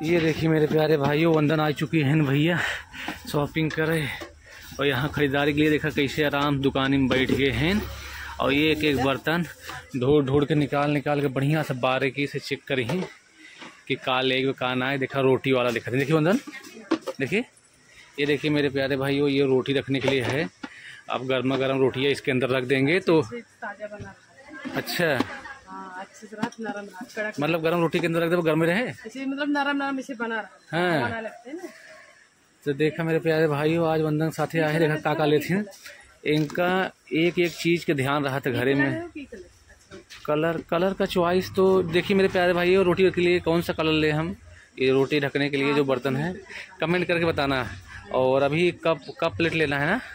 ये देखिए मेरे प्यारे भाइयों, वंदन आ चुकी हैं भैया शॉपिंग करे और यहाँ खरीदारी के लिए देखा कैसे आराम दुकान में बैठ गए हैं। और ये एक एक बर्तन ढूंढ ढूंढ के निकाल के बढ़िया से बारीकी से चेक करी कि काल एक कान आए। देखा रोटी वाला दिखा, देखिए वंदन, देखिए ये देखिए मेरे प्यारे भाइयों, ये रोटी रखने के लिए है। अब गर्मा गर्म रोटियाँ इसके अंदर रख देंगे तो अच्छा अच्छे से नरम कड़क, मतलब गर्म रोटी के अंदर रख दे गर्म रहे, मतलब नरम नरम इसे बना रहा हाँ। बना लगते हैं ना। तो देखा मेरे प्यारे भाइयों, आज वंदन साथे आए, देखा काका लेते हैं। इनका एक एक चीज के ध्यान रहा था घरे में। कलर का चॉइस तो देखिए मेरे प्यारे भाइयों, रोटी के लिए कौन सा कलर ले हम, ये रोटी ढकने के लिए जो बर्तन है कमेंट करके बताना। और अभी कप प्लेट लेना है ना,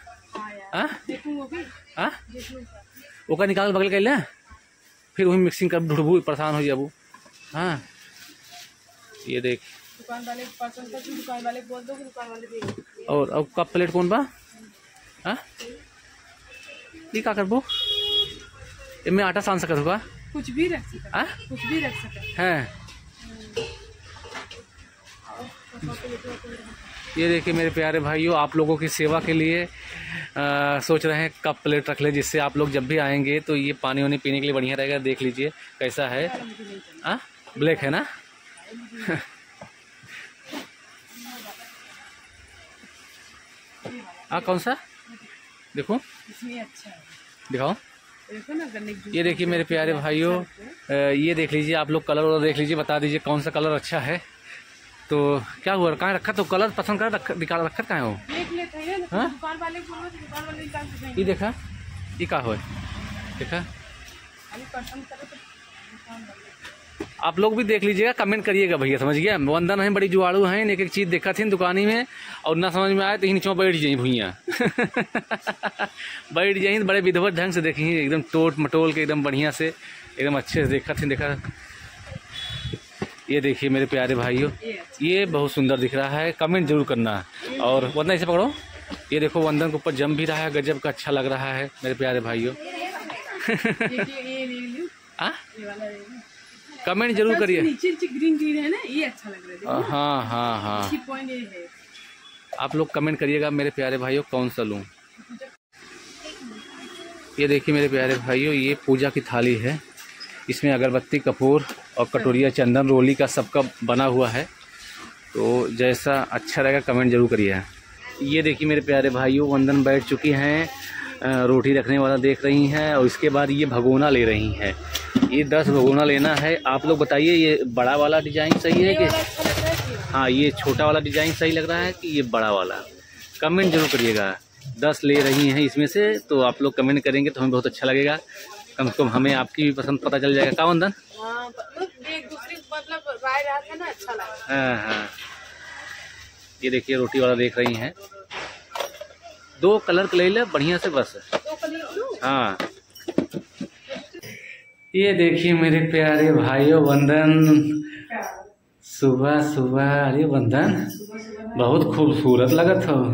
हाँ वो का निकाल बगल कर ले, फिर वही मिक्सिंग कर ढूंढबू परेशान हो जाबू। हाँ ये देख दुकान वाले बोल दो, दुकान वाले देंगे। और अब कप प्लेट कौन बा, हाँ ये का करबो, इनमें आटा सान सकत होगा, कुछ भी रख सकता, कुछ भी रख सकता है। ये देखिए मेरे प्यारे भाइयों, आप लोगों की सेवा के लिए सोच रहे हैं कप प्लेट रख ले, जिससे आप लोग जब भी आएंगे तो ये पानी वानी पीने के लिए बढ़िया रहेगा। देख लीजिए कैसा है, ब्लैक है ना कौन सा देखो, इसमें अच्छा है, दिखाओ। ये देखिए मेरे प्यारे भाइयों, ये देख लीजिए आप लोग, कलर देख लीजिए, बता दीजिए कौन सा कलर अच्छा है। तो क्या हुआ, कहाँ रखा, तो कलर पसंद कर रखा कहाँ हो, दुकान वाले ये देखा ये का हो, देखा आप लोग भी देख लीजिएगा, कमेंट करिएगा भैया, समझ गया। वंदन है बड़ी जुआड़ू हैं, एक एक चीज देखा थी दुकानी में और ना समझ में आए तो नीचे बैठ जाइए भूइया बैठ जाइए, बड़े विधवत ढंग से देखी एकदम टोट मटोल के एकदम बढ़िया से एकदम अच्छे से देखा थी। देखा ये देखिए मेरे प्यारे भाइयों, ये बहुत सुंदर दिख रहा है, कमेंट जरूर करना। और वंदन ऐसे पकड़ो, ये देखो वंदन के ऊपर जम भी रहा है, गजब का अच्छा लग रहा है मेरे प्यारे भाइयों कमेंट जरूर करिए। नीचे ग्रीन ग्रीन है ना, ये अच्छा लग रहा है। हाँ पॉइंट ये है, आप लोग कमेंट करिएगा मेरे प्यारे भाइयों कौन सा लूँ। ये देखिए मेरे प्यारे भाइयों, ये पूजा की थाली है, इसमें अगरबत्ती कपूर और कटोरिया चंदन रोली का सबका बना हुआ है। तो जैसा अच्छा रहेगा कमेंट जरूर करिए। ये देखिए मेरे प्यारे भाइयों, वंदन बैठ चुकी हैं, रोटी रखने वाला देख रही हैं और इसके बाद ये भगोना ले रही हैं। ये 10 भगोना लेना है। आप लोग बताइए ये बड़ा वाला डिजाइन सही है कि हाँ ये छोटा वाला डिजाइन सही लग रहा है कि ये बड़ा वाला, कमेंट जरूर करिएगा। 10 ले रही हैं इसमें से, तो आप लोग कमेंट करेंगे तो हमें बहुत अच्छा लगेगा, कम से कम हमें आपकी भी पसंद पता चल जाएगा। का वंदन एक दूसरे मतलब राय रहा था ना, अच्छा लगा। हाँ ये देखिए रोटी वाला देख रही हैं, 2 कलर ले ले बढ़िया से बस। हाँ ये देखिए मेरे प्यारे भाइयों, वंदन सुबह सुबह, अरे वंदन बहुत खूबसूरत लगत हो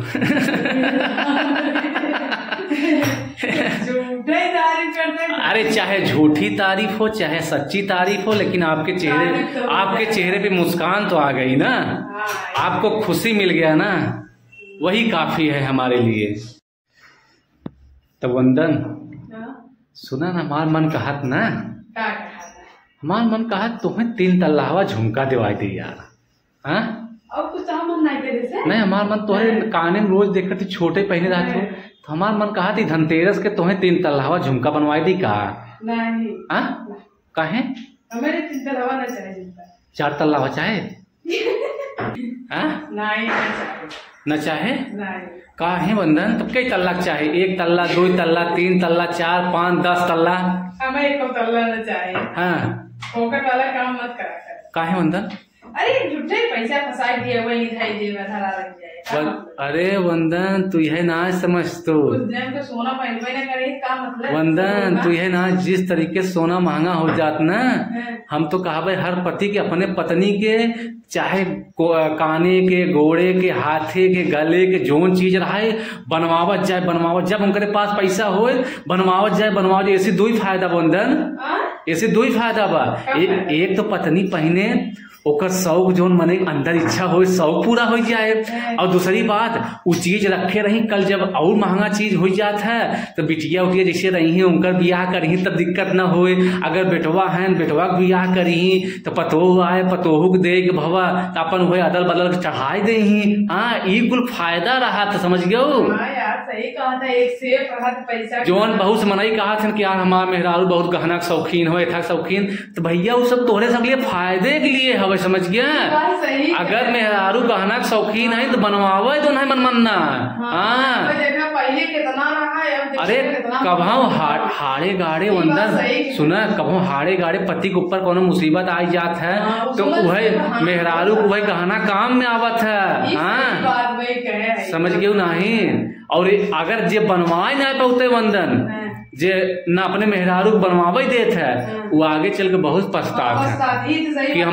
अरे चाहे झूठी तारीफ हो चाहे सच्ची तारीफ हो, लेकिन आपके चेहरे पे मुस्कान तो आ गई ना, आपको खुशी मिल गया ना, वही काफी है हमारे लिए। तो वंदन सुना ना, हमार मन कहत ना, हमार मन कहत तुम्हें 3 तल्लावा झुमका दिवाई दी यार। हाँ नहीं, हमार मन तुम्हें काने में रोज देखते थी, छोटे पहने रहते हो, तो हमार मन कहा थी धनतेरस के तुम्हें 3 तल्लावा झुमका बनवाई दी का। नहीं काहे, हमें 3 तल्लावा ना चाहिए, 4 तल्लावा चाहे नहीं न चाहे काहे वंदन, तब कई तल्ला चाहे, 1 तल्ला 2 तल्ला 3 तल्ला 4 5 10 तल्ला, हमें 1 तल्ला न चाहिए। हाँ फोकट वाला काम मत करा कर। काहे वंदन, अरे झूठे पैसा फंसा दिए, वही दिखाई दे धरा लग जाए। अरे वंदन तू यह ना समझ, तो सोना पहनवे न करे का मतलब, वंदन तू यह ना, जिस तरीके सोना महंगा हो जात ना, हम तो कहा भाई हर पति के अपने पत्नी के चाहे काने के, गोड़े के, हाथे के, गले के जोन चीज रहे बनवावत जाए, जब उनके पास पैसा हो बनवावत जाए। ऐसे 2 ही फायदा वंदन, ऐसे 2 ही फायदा बा। एक तो पत्नी पहने ओकर शौक जोन मने अंदर इच्छा हो शौक पूरा हो जाए। और दूसरी बात वो चीज रखे रही कल जब और महंगा चीज हो जात है तो बिटिया उटिया जैसे रही है उनकर बियाह करही तब दिक्कत न होए। अगर बेटवा है बेटवा के बियाह करही तो पतोह आए पतोहू के दे के भवा तो अपन हुए अदल बदल चढ़ाई दे। हाँ ये कुल फायदा रहा तो समझ गयो। सही कहा था, एक सेफ रहा तो पैसा जोन बहुत मनई कहा था कि यार हमारा मेहरारू बहुत गहना के शौकीन हो था शौकीन तो भैया वो सब तोहरे सब लिए फायदे के लिए हवे समझ गया। अगर मेहरारू गहना के शौकीन है तो बनवावे तो नहीं मनमन्ना। हाँ पहले कितना रहा है, अरे कभाऊ हाड़े गाड़े अंदर सुना कभाऊ हाड़े गाड़े पति के ऊपर कोनो मुसीबत आई जात है तो वह मेहरारू को वही गहना काम में आवत है। हाँ समझ गए नहीं। और अगर जे बनवाए ना पाते वंदन जे न अपने मेहरारू बनवावे देत है वो आगे चल के बहुत पछतात है कि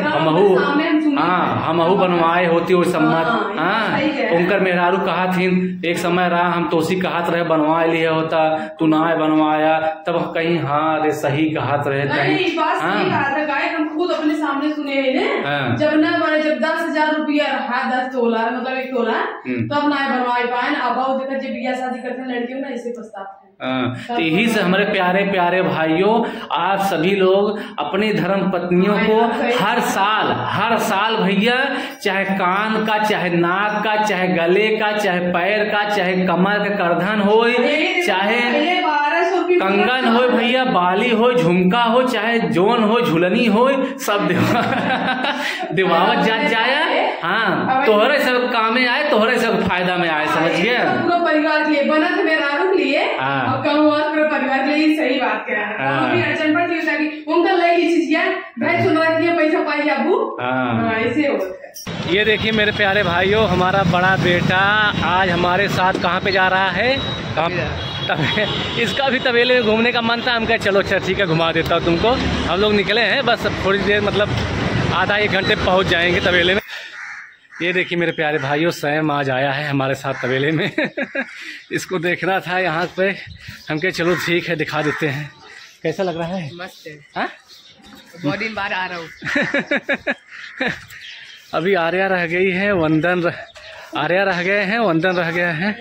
हमहू बनवाए होती वो सम्मत। हाँ उनकर मेहरारू कहा थी एक समय रहा हम तोसी कहत रहे बनवाए लिए होता तू ना बनवाया तब कहीं हाँ अरे सही कहत रहे कहीं। हम खुद अपने सामने सुने हैं जब न बने जब 10,000 रुपया रहा 10 तोला मतलब 1 तोला तब ना बनवाए पाए। अब देखा जब बियाह शादी करते लड़कियों ना इसे पछताते। तो यही से हमारे प्यारे प्यारे भाइयों आप सभी लोग अपनी धर्म पत्नियों को हर साल भैया चाहे कान का चाहे नाक का चाहे गले का चाहे पैर का चाहे कमर का करधन हो चाहे कंगन हो भैया बाली हो झुमका हो चाहे जोन हो झुलनी हो सब दिवावत जात जाए। हाँ तोहरे सब कामे आए तोहरे सब फायदा में आए समझ गए। परिवार के लिए बना था मेरा लिए और परिवार के लिए सही बात कह रहा है। अड़चन पड़ती है कि उनका ले ली चीज भाई सुन रहा है पैसा पाई अबू ऐसे होता है। ये देखिए मेरे प्यारे भाइयों हमारा बड़ा बेटा आज हमारे साथ कहाँ पे जा रहा है इसका भी तबेले में घूमने का मन था। हम कहे चलो अच्छा ठीक है घुमा देता हूँ तुमको। हम लोग निकले हैं बस थोड़ी देर मतलब आधा 1 घंटे पहुँच जाएंगे तबेले में। ये देखिए मेरे प्यारे भाइयों सैम आज आया है हमारे साथ तबेले में इसको देखना था यहाँ पे। हम कहे चलो ठीक है दिखा देते हैं कैसा लग रहा है। मस्त है। हाँ? बहुत दिन बाद आ रहा हूँ अभी आर्या रह गई है वंदन आर्या रह गए हैं वंदन रह गया है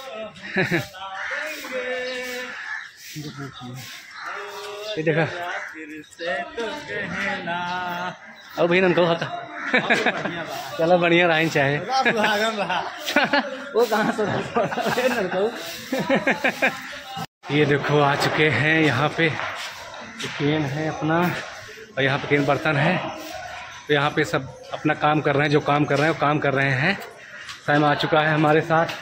ये देखा अब भैया नंको होता चलो बढ़िया रहा चाहे वो कहाँ से ये देखो आ चुके हैं यहाँ पे केन है अपना और यहाँ पे केन बर्तन है तो यहाँ पे सब अपना काम कर रहे हैं जो काम कर रहे हैं वो काम कर रहे हैं। टाइम आ चुका है हमारे साथ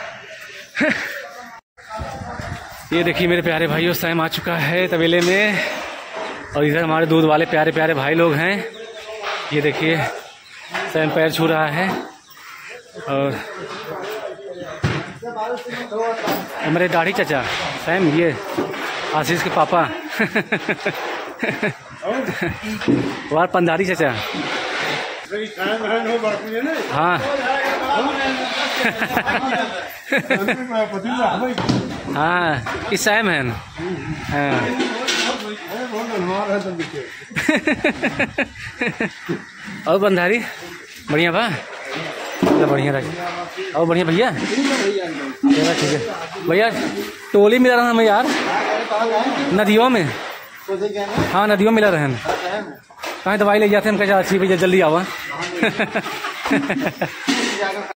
ये देखिए मेरे प्यारे भाइयों सैम आ चुका है तबेले में और इधर हमारे दूध वाले प्यारे प्यारे भाई लोग हैं। ये देखिए सैम पैर छू रहा है और हमारे दाढ़ी चाचा सैम ये आशीष के पापा वार पंधारी चाचा हाँ हाँ इस सैम है हाँ और बंधारी बढ़िया बा बढ़िया रह और बढ़िया भैया ठीक है भैया टोली मिला रहा हमें यार नदियों में। हाँ नदियों मिला रहे हैं कहाँ दवाई ले जाते हैं हम कहा अच्छी भैया जल्दी आवा